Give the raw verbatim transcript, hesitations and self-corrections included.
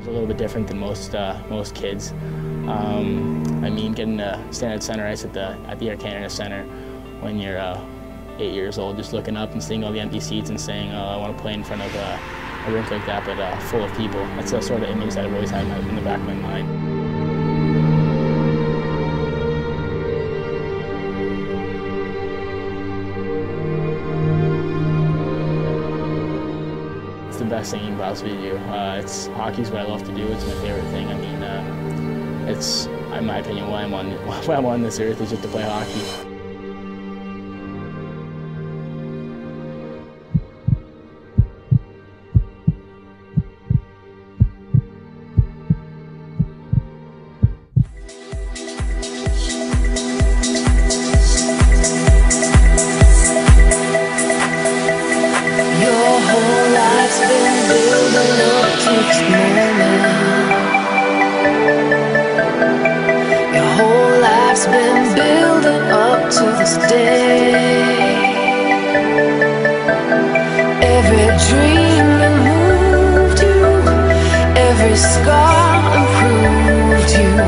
It's a little bit different than most uh, most kids. Um, I mean, getting to stand at center ice at the at the Aeterna Center when you're uh, eight years old, just looking up and seeing all the empty seats and saying, "Oh, I want to play in front of uh, a rink like that, but uh, full of people." That's the sort of image that I've always had in the back of my mind. It's the best thing you can possibly do. Uh, it's hockey's what I love to do. It's my favorite thing. I mean, uh, it's, in my opinion, why I'm on why I'm on this earth is just to play hockey. Been building up to this day. Every dream that moved you, every scar improved you.